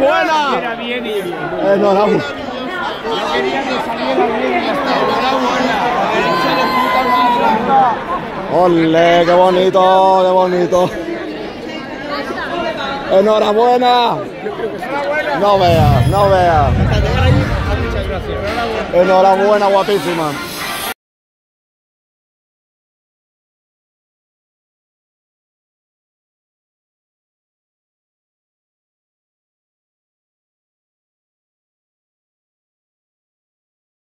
¡Enhorabuena! Era bien y bien. ¡Enhorabuena! Yo quería que saliera bien y ya está. Enhorabuena. ¡Ole, qué bonito, qué bonito! ¡Enhorabuena! No veas, no veas. Muchas gracias. Enhorabuena, guapísima.